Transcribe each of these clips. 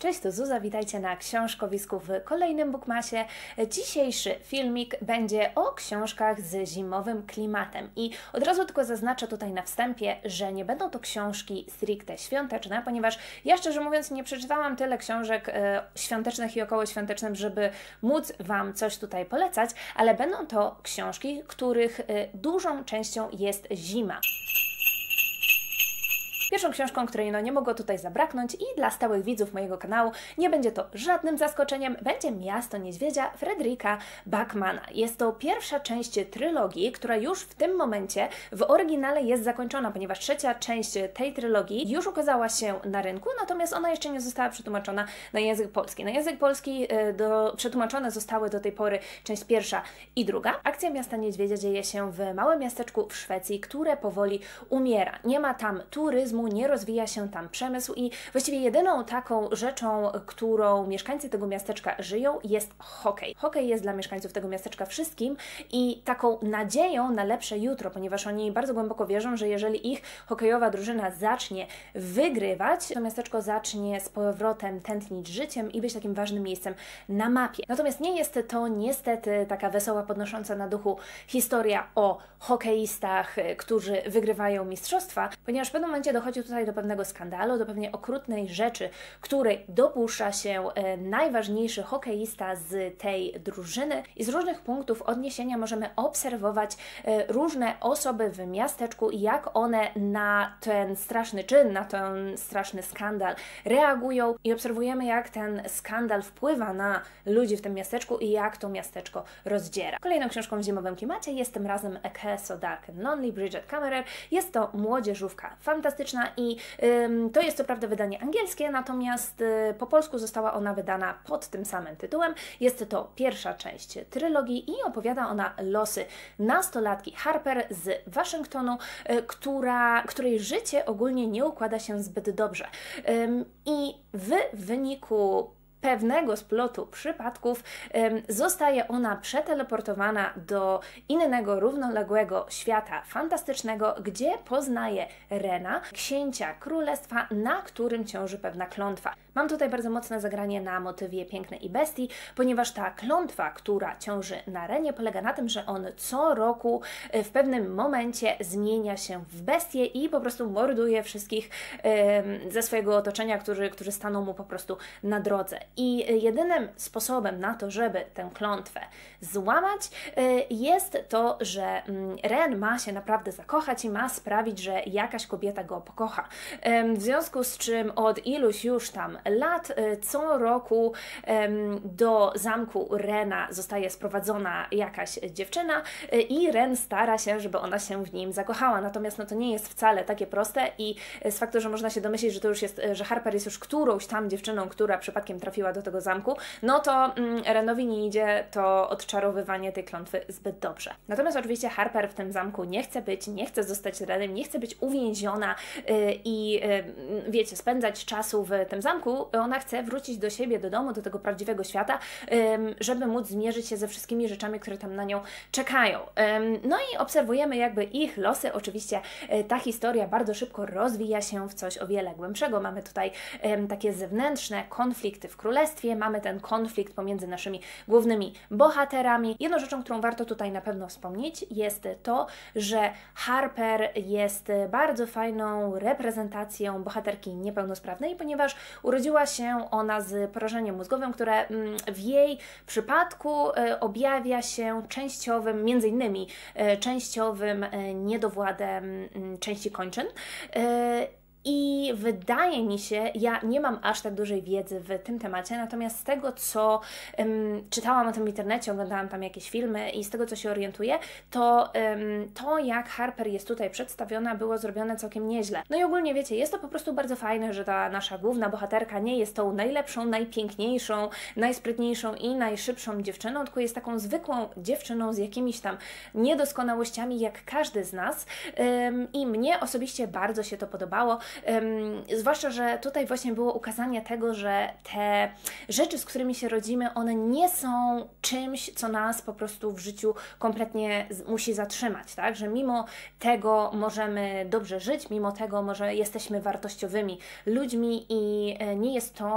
Cześć, to Zuza, witajcie na książkowisku w kolejnym Bookmasie. Dzisiejszy filmik będzie o książkach z zimowym klimatem i od razu tylko zaznaczę tutaj na wstępie, że nie będą to książki stricte świąteczne, ponieważ ja szczerze mówiąc nie przeczytałam tyle książek świątecznych i okołoświątecznych, żeby móc Wam coś tutaj polecać, ale będą to książki, których dużą częścią jest zima. Pierwszą książką, której nie mogło tutaj zabraknąć i dla stałych widzów mojego kanału nie będzie to żadnym zaskoczeniem, będzie Miasto Niedźwiedzia Fredrika Backmana. Jest to pierwsza część trylogii, która już w tym momencie w oryginale jest zakończona, ponieważ trzecia część tej trylogii już ukazała się na rynku, natomiast ona jeszcze nie została przetłumaczona na język polski. Na język polski przetłumaczone zostały do tej pory część pierwsza i druga. Akcja Miasta Niedźwiedzia dzieje się w małym miasteczku w Szwecji, które powoli umiera. Nie ma tam turyzmu, nie rozwija się tam przemysł i właściwie jedyną taką rzeczą, którą mieszkańcy tego miasteczka żyją, jest hokej. Hokej jest dla mieszkańców tego miasteczka wszystkim i taką nadzieją na lepsze jutro, ponieważ oni bardzo głęboko wierzą, że jeżeli ich hokejowa drużyna zacznie wygrywać, to miasteczko zacznie z powrotem tętnić życiem i być takim ważnym miejscem na mapie. Natomiast nie jest to niestety taka wesoła, podnosząca na duchu historia o hokeistach, którzy wygrywają mistrzostwa, ponieważ w pewnym momencie dochodzi tutaj do pewnego skandalu, do pewnej okrutnej rzeczy, której dopuszcza się najważniejszy hokeista z tej drużyny i z różnych punktów odniesienia możemy obserwować różne osoby w miasteczku i jak one na ten straszny czyn, na ten straszny skandal reagują i obserwujemy, jak ten skandal wpływa na ludzi w tym miasteczku i jak to miasteczko rozdziera. Kolejną książką w zimowym klimacie jest tym razem A Curse So Dark and Lonely Bridget Kammerer. Jest to młodzieżówka fantastyczna i to jest co prawda wydanie angielskie, natomiast po polsku została ona wydana pod tym samym tytułem. Jest to pierwsza część trylogii i opowiada ona losy nastolatki Harper z Waszyngtonu, której życie ogólnie nie układa się zbyt dobrze. I w wyniku pewnego splotu przypadków zostaje ona przeteleportowana do innego, równoległego świata fantastycznego, gdzie poznaje Rena, księcia królestwa, na którym ciąży pewna klątwa. Mam tutaj bardzo mocne zagranie na motywie Pięknej i Bestii, ponieważ ta klątwa, która ciąży na Renie, polega na tym, że on co roku w pewnym momencie zmienia się w bestię i po prostu morduje wszystkich ze swojego otoczenia, którzy staną mu po prostu na drodze. I jedynym sposobem na to, żeby tę klątwę złamać, jest to, że Ren ma się naprawdę zakochać i ma sprawić, że jakaś kobieta go pokocha. W związku z czym od iluś już tam lat co roku do zamku Rena zostaje sprowadzona jakaś dziewczyna i Ren stara się, żeby ona się w nim zakochała. Natomiast no, to nie jest wcale takie proste i z faktu, że można się domyślić, że to już jest, że Harper jest już którąś tam dziewczyną, która przypadkiem trafiła do tego zamku, no to Renowi nie idzie to odczarowywanie tej klątwy zbyt dobrze. Natomiast oczywiście Harper w tym zamku nie chce być, nie chce zostać Renem, nie chce być uwięziona i wiecie, spędzać czasu w tym zamku. Ona chce wrócić do siebie, do domu, do tego prawdziwego świata, żeby móc zmierzyć się ze wszystkimi rzeczami, które tam na nią czekają. No i obserwujemy jakby ich losy. Oczywiście ta historia bardzo szybko rozwija się w coś o wiele głębszego. Mamy tutaj takie zewnętrzne konflikty w królestwie, mamy ten konflikt pomiędzy naszymi głównymi bohaterami. Jedną rzeczą, którą warto tutaj na pewno wspomnieć, jest to, że Harper jest bardzo fajną reprezentacją bohaterki niepełnosprawnej, ponieważ urodziła się ona z porażeniem mózgowym, które w jej przypadku objawia się częściowym, między innymi częściowym niedowładem części kończyn. I wydaje mi się, ja nie mam aż tak dużej wiedzy w tym temacie, natomiast z tego, co czytałam o tym w internecie, oglądałam tam jakieś filmy i z tego, co się orientuję, to jak Harper jest tutaj przedstawiona, było zrobione całkiem nieźle. No i ogólnie wiecie, jest to po prostu bardzo fajne, że ta nasza główna bohaterka nie jest tą najlepszą, najpiękniejszą, najsprytniejszą i najszybszą dziewczyną, tylko jest taką zwykłą dziewczyną z jakimiś tam niedoskonałościami, jak każdy z nas. I mnie osobiście bardzo się to podobało. Zwłaszcza, że tutaj właśnie było ukazanie tego, że te rzeczy, z którymi się rodzimy, one nie są czymś, co nas po prostu w życiu kompletnie musi zatrzymać, tak? Że mimo tego możemy dobrze żyć, mimo tego może jesteśmy wartościowymi ludźmi i nie jest to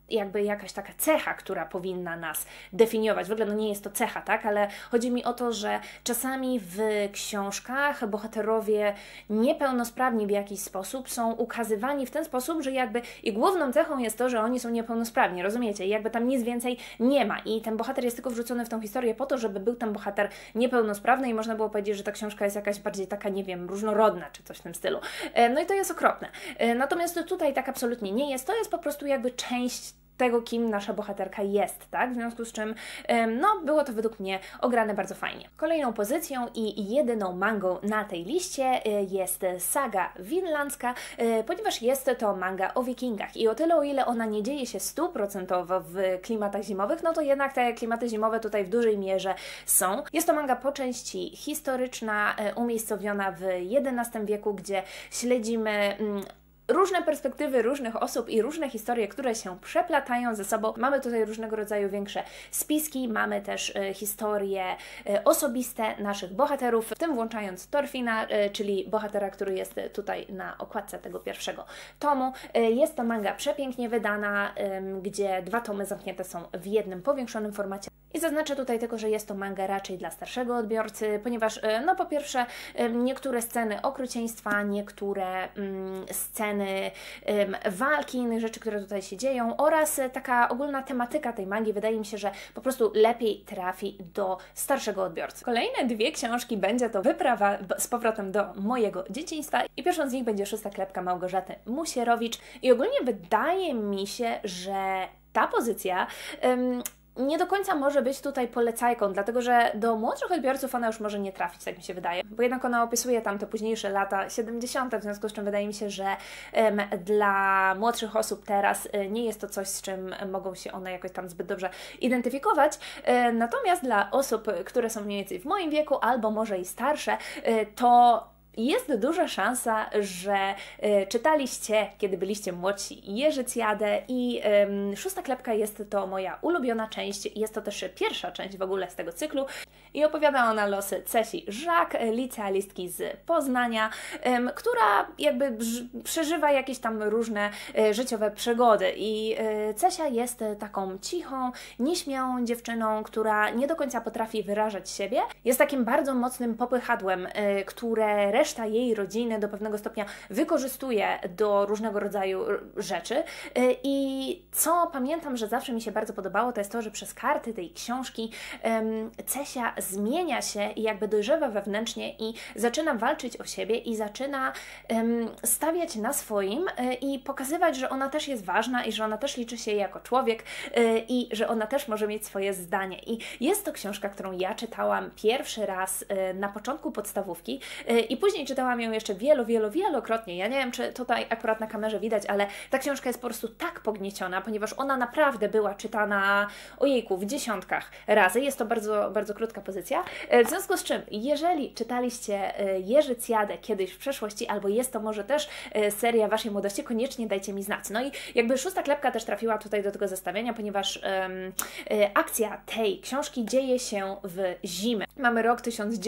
jakby jakaś taka cecha, która powinna nas definiować. W ogóle no nie jest to cecha, tak? Ale chodzi mi o to, że czasami w książkach bohaterowie niepełnosprawni w jakiś sposób są ukazywani w ten sposób, że jakby i główną cechą jest to, że oni są niepełnosprawni, rozumiecie? I jakby tam nic więcej nie ma. I ten bohater jest tylko wrzucony w tą historię po to, żeby był tam bohater niepełnosprawny i można było powiedzieć, że ta książka jest jakaś bardziej taka, nie wiem, różnorodna, czy coś w tym stylu. No i to jest okropne. Natomiast tutaj tak absolutnie nie jest. To jest po prostu jakby część tego, kim nasza bohaterka jest, tak? W związku z czym, no, było to według mnie ograne bardzo fajnie. Kolejną pozycją i jedyną mangą na tej liście jest saga winlandzka, ponieważ jest to manga o wikingach i o tyle, o ile ona nie dzieje się 100% w klimatach zimowych, no to jednak te klimaty zimowe tutaj w dużej mierze są. Jest to manga po części historyczna, umiejscowiona w XI wieku, gdzie śledzimy różne perspektywy różnych osób i różne historie, które się przeplatają ze sobą. Mamy tutaj różnego rodzaju większe spiski, mamy też historie osobiste naszych bohaterów, w tym włączając Thorfina, czyli bohatera, który jest tutaj na okładce tego pierwszego tomu. Jest to manga przepięknie wydana, gdzie 2 tomy zamknięte są w jednym powiększonym formacie. I zaznaczę tutaj tylko, że jest to manga raczej dla starszego odbiorcy, ponieważ no po pierwsze niektóre sceny okrucieństwa, niektóre sceny walki, innych rzeczy, które tutaj się dzieją oraz taka ogólna tematyka tej mangi wydaje mi się, że po prostu lepiej trafi do starszego odbiorcy. Kolejne 2 książki będzie to wyprawa z powrotem do mojego dzieciństwa i pierwszą z nich będzie 6. klepka Małgorzaty Musierowicz i ogólnie wydaje mi się, że ta pozycja nie do końca może być tutaj polecajką, dlatego że do młodszych odbiorców ona już może nie trafić, tak mi się wydaje, bo jednak ona opisuje tam te późniejsze lata 70., w związku z czym wydaje mi się, że dla młodszych osób teraz nie jest to coś, z czym mogą się one jakoś tam zbyt dobrze identyfikować, natomiast dla osób, które są mniej więcej w moim wieku, albo może i starsze, to jest duża szansa, że czytaliście, kiedy byliście młodsi, Jerzycjadę i 6. klepka jest to moja ulubiona część. Jest to też pierwsza część w ogóle z tego cyklu i opowiada ona losy Cesi Żak, licealistki z Poznania, która jakby przeżywa jakieś tam różne życiowe przygody i Cesia jest taką cichą, nieśmiałą dziewczyną, która nie do końca potrafi wyrażać siebie. Jest takim bardzo mocnym popychadłem, które reszta jej rodziny do pewnego stopnia wykorzystuje do różnego rodzaju rzeczy. I co pamiętam, że zawsze mi się bardzo podobało, to jest to, że przez karty tej książki Cesia zmienia się i jakby dojrzewa wewnętrznie i zaczyna walczyć o siebie i zaczyna stawiać na swoim i pokazywać, że ona też jest ważna i że ona też liczy się jako człowiek i że ona też może mieć swoje zdanie. I jest to książka, którą ja czytałam pierwszy raz na początku podstawówki i później czytałam ją jeszcze wielokrotnie. Ja nie wiem, czy tutaj akurat na kamerze widać, ale ta książka jest po prostu tak pognieciona, ponieważ ona naprawdę była czytana, ojejku, w dziesiątkach razy. Jest to bardzo, bardzo krótka pozycja. W związku z czym, jeżeli czytaliście Jerzycjadę kiedyś w przeszłości, albo jest to może też seria Waszej młodości, koniecznie dajcie mi znać. No i jakby 6. klepka też trafiła tutaj do tego zestawienia, ponieważ akcja tej książki dzieje się w zimę. Mamy rok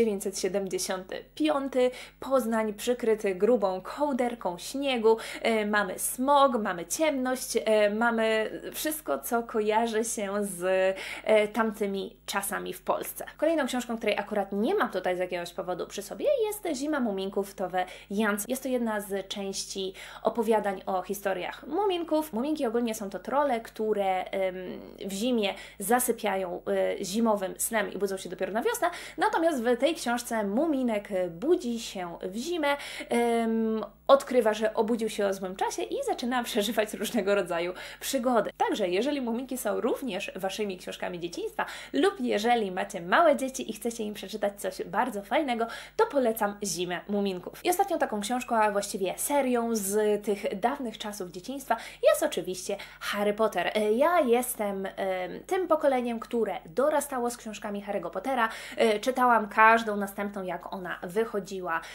1975, Poznań przykryty grubą kołderką śniegu, mamy smog, mamy ciemność, mamy wszystko, co kojarzy się z tamtymi czasami w Polsce. Kolejną książką, której akurat nie mam tutaj z jakiegoś powodu przy sobie, jest Zima Muminków Tove Jansson. Jest to jedna z części opowiadań o historiach muminków. Muminki ogólnie są to trolle, które w zimie zasypiają zimowym snem i budzą się dopiero na wiosnę, natomiast w tej książce muminek budzi się w zimę, odkrywa, że obudził się o złym czasie i zaczyna przeżywać różnego rodzaju przygody. Także jeżeli muminki są również Waszymi książkami dzieciństwa lub jeżeli macie małe dzieci i chcecie im przeczytać coś bardzo fajnego, to polecam Zimę Muminków. I ostatnią taką książką, a właściwie serią z tych dawnych czasów dzieciństwa jest oczywiście Harry Potter. Ja jestem tym pokoleniem, które dorastało z książkami Harry'ego Pottera. Czytałam każdą następną, jak ona wychodziła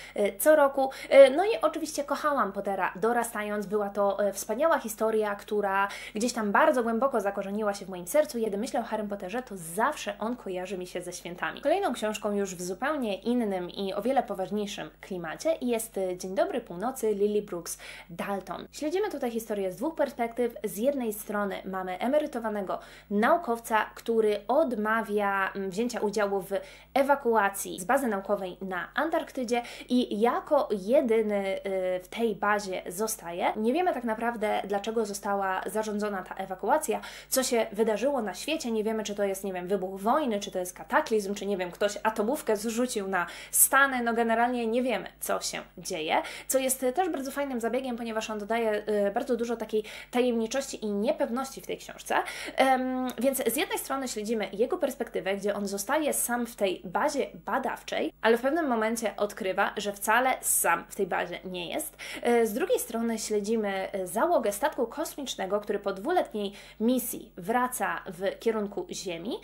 co roku. No i oczywiście kochałam Pottera dorastając, była to wspaniała historia, która gdzieś tam bardzo głęboko zakorzeniła się w moim sercu. Kiedy myślę o Harrym Potterze, to zawsze on kojarzy mi się ze świętami. Kolejną książką już w zupełnie innym i o wiele poważniejszym klimacie jest Dzień dobry północy Lily Brooks Dalton. Śledzimy tutaj historię z dwóch perspektyw. Z jednej strony mamy emerytowanego naukowca, który odmawia wzięcia udziału w ewakuacji z bazy naukowej na Antarktydzie i jako jedyny w tej bazie zostaje. Nie wiemy tak naprawdę, dlaczego została zarządzona ta ewakuacja, co się wydarzyło na świecie, nie wiemy, czy to jest, nie wiem, wybuch wojny, czy to jest kataklizm, czy nie wiem, ktoś atomówkę zrzucił na Stany, no generalnie nie wiemy, co się dzieje, co jest też bardzo fajnym zabiegiem, ponieważ on dodaje bardzo dużo takiej tajemniczości i niepewności w tej książce, więc z jednej strony śledzimy jego perspektywę, gdzie on zostaje sam w tej bazie badawczej, ale w pewnym momencie odkrywa, że wcale sam w tej bazie nie jest. Z drugiej strony śledzimy załogę statku kosmicznego, który po 2-letniej misji wraca w kierunku Ziemi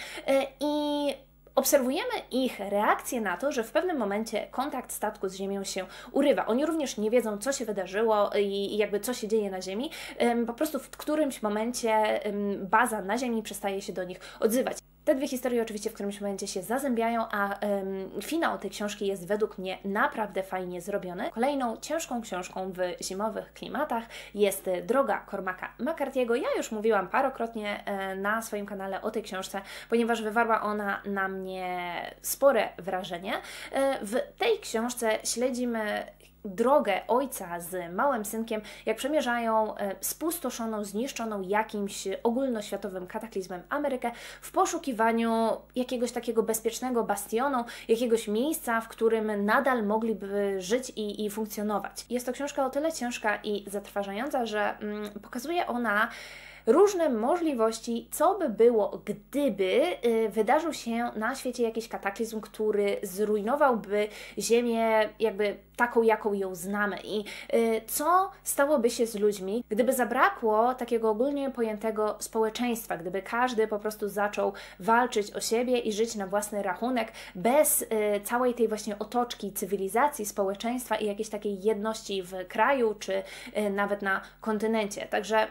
i obserwujemy ich reakcję na to, że w pewnym momencie kontakt statku z Ziemią się urywa. Oni również nie wiedzą, co się wydarzyło i jakby co się dzieje na Ziemi. Po prostu w którymś momencie baza na Ziemi przestaje się do nich odzywać. Te dwie historie oczywiście w którymś momencie się zazębiają, a finał tej książki jest według mnie naprawdę fajnie zrobiony. Kolejną ciężką książką w zimowych klimatach jest Droga Cormaca McCarthy'ego. Ja już mówiłam parokrotnie na swoim kanale o tej książce, ponieważ wywarła ona na mnie spore wrażenie. W tej książce śledzimy drogę ojca z małym synkiem, jak przemierzają spustoszoną, zniszczoną jakimś ogólnoświatowym kataklizmem Amerykę w poszukiwaniu jakiegoś takiego bezpiecznego bastionu, jakiegoś miejsca, w którym nadal mogliby żyć i funkcjonować. Jest to książka o tyle ciężka i zatrważająca, że pokazuje ona różne możliwości, co by było, gdyby wydarzył się na świecie jakiś kataklizm, który zrujnowałby Ziemię jakby taką, jaką ją znamy i co stałoby się z ludźmi, gdyby zabrakło takiego ogólnie pojętego społeczeństwa, gdyby każdy po prostu zaczął walczyć o siebie i żyć na własny rachunek bez całej tej właśnie otoczki cywilizacji, społeczeństwa i jakiejś takiej jedności w kraju, czy nawet na kontynencie. Także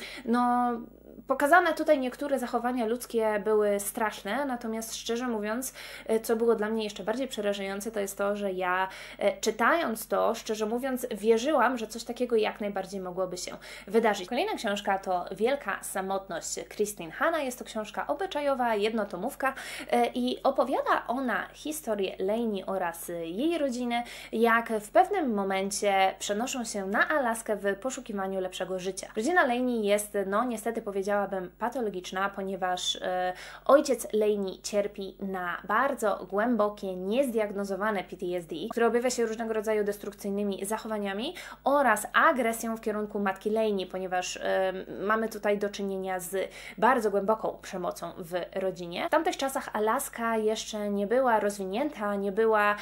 no pokazane tutaj niektóre zachowania ludzkie były straszne, natomiast szczerze mówiąc, co było dla mnie jeszcze bardziej przerażające, to jest to, że ja czytając to, szczerze mówiąc, wierzyłam, że coś takiego jak najbardziej mogłoby się wydarzyć. Kolejna książka to Wielka Samotność Christine Hanna. Jest to książka obyczajowa, jednotomówka i opowiada ona historię Lainey oraz jej rodziny, jak w pewnym momencie przenoszą się na Alaskę w poszukiwaniu lepszego życia. Rodzina Lainey jest, no niestety powiedziałabym, patologiczna, ponieważ ojciec Lainey cierpi na bardzo głębokie, niezdiagnozowane PTSD, które objawia się różnego rodzaju destrukcyjnymi zachowaniami oraz agresją w kierunku matki Lainey, ponieważ mamy tutaj do czynienia z bardzo głęboką przemocą w rodzinie. W tamtych czasach Alaska jeszcze nie była rozwinięta, nie była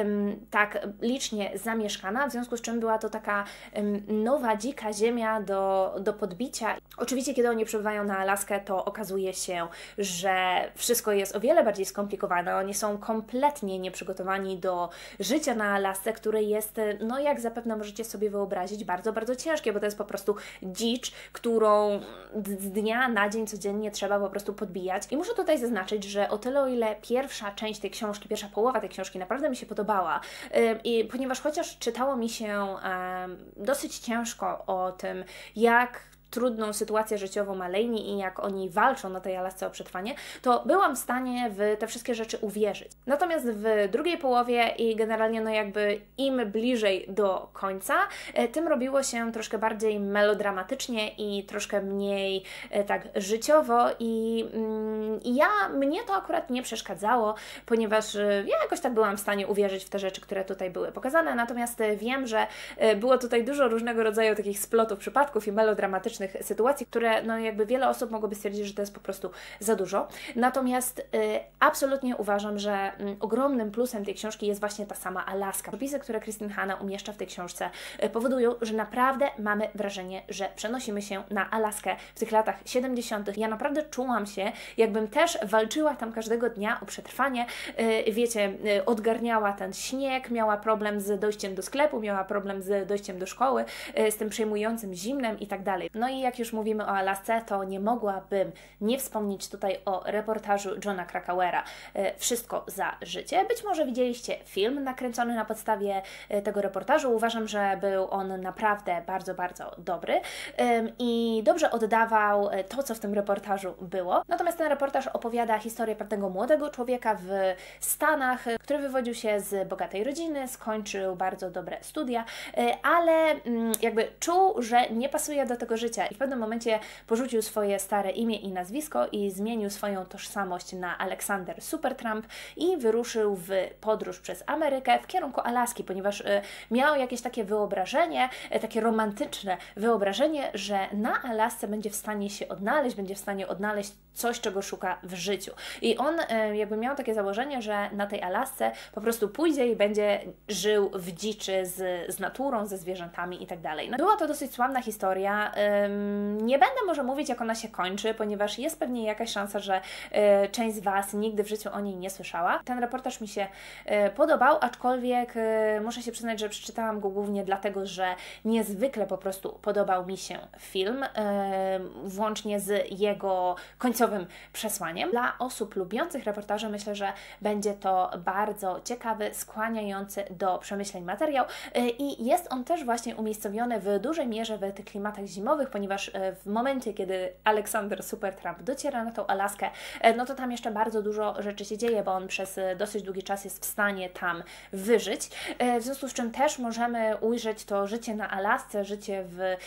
tak licznie zamieszkana, w związku z czym była to taka nowa, dzika ziemia do podbicia. Oczywiście, kiedy oni przybywają na Alaskę, to okazuje się, że wszystko jest o wiele bardziej skomplikowane. Oni są kompletnie nieprzygotowani do życia na Alasce, które jest, no jak zapewne możecie sobie wyobrazić, bardzo, bardzo ciężkie, bo to jest po prostu dzicz, którą z dnia na dzień codziennie trzeba po prostu podbijać. I muszę tutaj zaznaczyć, że o tyle, o ile pierwsza część tej książki, pierwsza połowa tej książki naprawdę mi się podobała, i ponieważ chociaż czytało mi się dosyć ciężko o tym, jak trudną sytuację życiową ma Lainey i jak oni walczą na tej Alasce o przetrwanie, to byłam w stanie w te wszystkie rzeczy uwierzyć. Natomiast w drugiej połowie i generalnie no jakby im bliżej do końca, tym robiło się troszkę bardziej melodramatycznie i troszkę mniej tak życiowo i mnie to akurat nie przeszkadzało, ponieważ ja jakoś tak byłam w stanie uwierzyć w te rzeczy, które tutaj były pokazane, natomiast wiem, że było tutaj dużo różnego rodzaju takich splotów przypadków i melodramatycznych niebezpiecznych sytuacji, które no jakby wiele osób mogłoby stwierdzić, że to jest po prostu za dużo. Natomiast absolutnie uważam, że ogromnym plusem tej książki jest właśnie ta sama Alaska. Opisy, które Kristin Hannah umieszcza w tej książce, powodują, że naprawdę mamy wrażenie, że przenosimy się na Alaskę w tych latach 70. Ja naprawdę czułam się, jakbym też walczyła tam każdego dnia o przetrwanie. Wiecie, odgarniała ten śnieg, miała problem z dojściem do sklepu, miała problem z dojściem do szkoły, z tym przejmującym zimnem i tak dalej. No i jak już mówimy o Alasce, to nie mogłabym nie wspomnieć tutaj o reportażu Johna Krakauera Wszystko za życie. Być może widzieliście film nakręcony na podstawie tego reportażu. Uważam, że był on naprawdę bardzo, bardzo dobry i dobrze oddawał to, co w tym reportażu było. Natomiast ten reportaż opowiada historię pewnego młodego człowieka w Stanach, który wywodził się z bogatej rodziny, skończył bardzo dobre studia, ale jakby czuł, że nie pasuje do tego życia i w pewnym momencie porzucił swoje stare imię i nazwisko i zmienił swoją tożsamość na Aleksander Supertramp i wyruszył w podróż przez Amerykę w kierunku Alaski, ponieważ miał jakieś takie wyobrażenie, takie romantyczne wyobrażenie, że na Alasce będzie w stanie się odnaleźć, będzie w stanie odnaleźć coś, czego szuka w życiu. I on jakby miał takie założenie, że na tej Alasce po prostu pójdzie i będzie żył w dziczy z naturą, ze zwierzętami i tak dalej. No, była to dosyć sławna historia. Nie będę może mówić, jak ona się kończy, ponieważ jest pewnie jakaś szansa, że część z Was nigdy w życiu o niej nie słyszała. Ten reportaż mi się podobał, aczkolwiek muszę się przyznać, że przeczytałam go głównie dlatego, że niezwykle po prostu podobał mi się film, włącznie z jego końcowym przesłaniem. Dla osób lubiących reportaże myślę, że będzie to bardzo ciekawy, skłaniający do przemyśleń materiał i jest on też właśnie umiejscowiony w dużej mierze w tych klimatach zimowych, ponieważ w momencie, kiedy Aleksander Supertramp dociera na tą Alaskę, no to tam jeszcze bardzo dużo rzeczy się dzieje, bo on przez dosyć długi czas jest w stanie tam wyżyć, w związku z czym też możemy ujrzeć to życie na Alasce, życie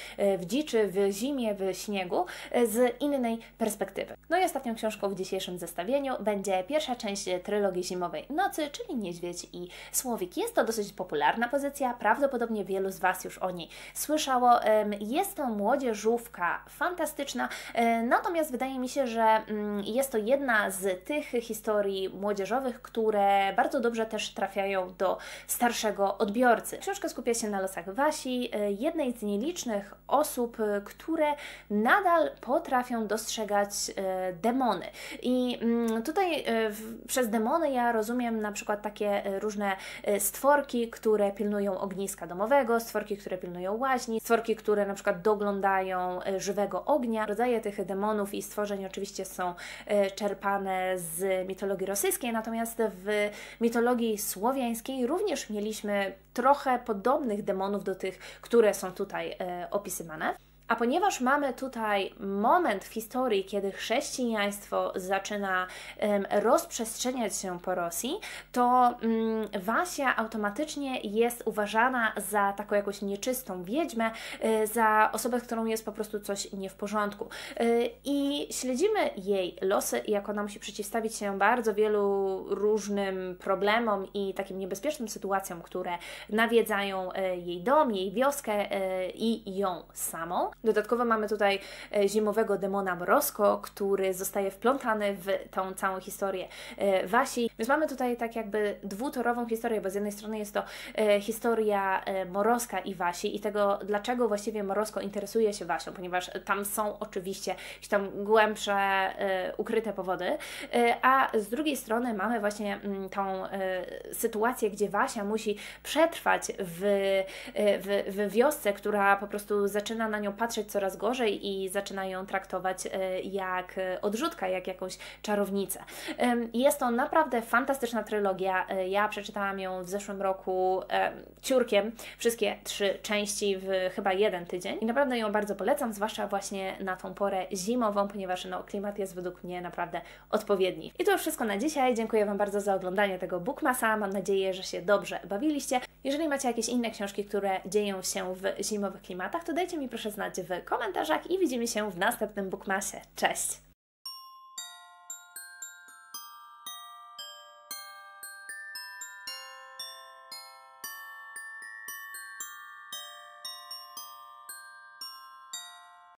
w dziczy, w zimie, w śniegu z innej perspektywy. No i ostatnią książką w dzisiejszym zestawieniu będzie pierwsza część trylogii zimowej Nocy, czyli Niedźwiedź i Słowik. Jest to dosyć popularna pozycja, prawdopodobnie wielu z Was już o niej słyszało. Jest to młodzieżówka fantastyczna, natomiast wydaje mi się, że jest to jedna z tych historii młodzieżowych, które bardzo dobrze też trafiają do starszego odbiorcy. Książka skupia się na losach Wasi, jednej z nielicznych osób, które nadal potrafią dostrzegać demony. I tutaj przez demony ja rozumiem na przykład takie różne stworki, które pilnują ogniska domowego, stworki, które pilnują łaźni, stworki, które na przykład doglądają żywego ognia. Rodzaje tych demonów i stworzeń oczywiście są czerpane z mitologii rosyjskiej, natomiast w mitologii słowiańskiej również mieliśmy trochę podobnych demonów do tych, które są tutaj opisywane. A ponieważ mamy tutaj moment w historii, kiedy chrześcijaństwo zaczyna rozprzestrzeniać się po Rosji, to Wasia automatycznie jest uważana za taką jakąś nieczystą wiedźmę, za osobę, z którą jest po prostu coś nie w porządku. I śledzimy jej losy, jak ona musi przeciwstawić się bardzo wielu różnym problemom i takim niebezpiecznym sytuacjom, które nawiedzają jej dom, jej wioskę i ją samą. Dodatkowo mamy tutaj zimowego demona Mrozko, który zostaje wplątany w tą całą historię Wasi. Więc mamy tutaj tak jakby dwutorową historię, bo z jednej strony jest to historia Mrozka i Wasi i tego, dlaczego właściwie Mrozko interesuje się Wasią, ponieważ tam są oczywiście jakieś tam głębsze, ukryte powody, a z drugiej strony mamy właśnie tą sytuację, gdzie Wasia musi przetrwać w wiosce, która po prostu zaczyna na nią patrzeć coraz gorzej i zaczyna ją traktować jak odrzutka, jak jakąś czarownicę. Jest to naprawdę fantastyczna trylogia. Ja przeczytałam ją w zeszłym roku ciurkiem, wszystkie 3 części w chyba 1 tydzień i naprawdę ją bardzo polecam, zwłaszcza właśnie na tą porę zimową, ponieważ no, klimat jest według mnie naprawdę odpowiedni. I to już wszystko na dzisiaj. Dziękuję Wam bardzo za oglądanie tego Bookmasa. Mam nadzieję, że się dobrze bawiliście. Jeżeli macie jakieś inne książki, które dzieją się w zimowych klimatach, to dajcie mi proszę znać w komentarzach i widzimy się w następnym Bookmasie. Cześć!